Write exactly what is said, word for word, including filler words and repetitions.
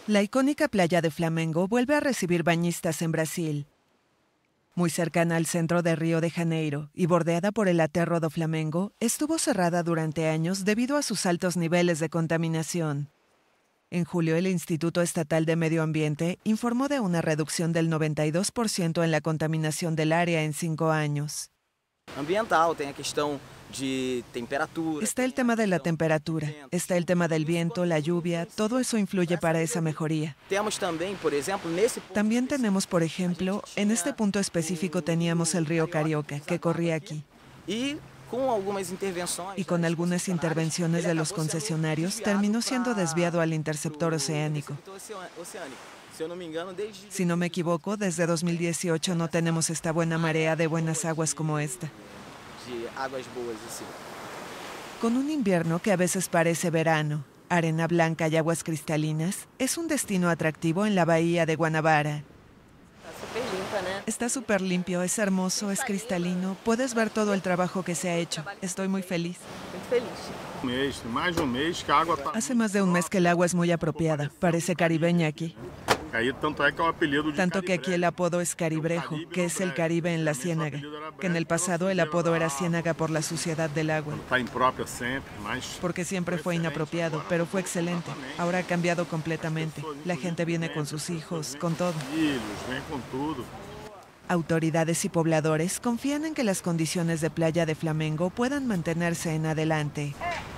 La icónica playa de Flamengo vuelve a recibir bañistas en Brasil. Muy cercana al centro de Río de Janeiro y bordeada por el Aterro do Flamengo, estuvo cerrada durante años debido a sus altos niveles de contaminación. En julio, el Instituto Estatal de Medio Ambiente informó de una reducción del noventa y dos por ciento en la contaminación del área en cinco años. Ambiental, tem a questão de temperatura. Está el tema de la temperatura, está el tema del viento, la lluvia, todo eso influye para esa mejoría. Temos também, por exemplo, nesse ponto También tenemos, por ejemplo, en este punto específico teníamos el río Carioca, que corría aquí. E com algumas intervenções Y con algunas intervenciones de los concesionarios, terminó siendo desviado al interceptor oceánico. Se eu não me engano, desde Si no me equivoco, desde dos mil dieciocho no tenemos esta buena marea de buenas aguas como esta. de águas boas assim. Con un invierno que a veces parece verano, arena blanca y aguas cristalinas, es un destino atractivo en la bahía de Guanabara. Tá super limpa, né? Está súper limpio, es hermoso, es cristalino, puedes ver todo el trabajo que se ha hecho. Estoy muy feliz. Muito feliz. Um mês, mais de um mês que a água está. Hace más de un mes que el agua es muy apropiada, parece caribeña aquí. Aí, tanto é que é o apelido de Tanto que aquí el apodo es caribrejo, que es el Caribe en la ciénaga, que en el pasado el apodo era ciénaga por la suciedad del agua, Está imprópria sempre, mas porque siempre fue inapropiado, pero fue excelente. Ahora ha cambiado completamente. La gente viene con sus hijos, con todo. filhos, vem com tudo. Autoridades y pobladores confían en que las condiciones de playa de Flamengo puedan mantenerse en adelante.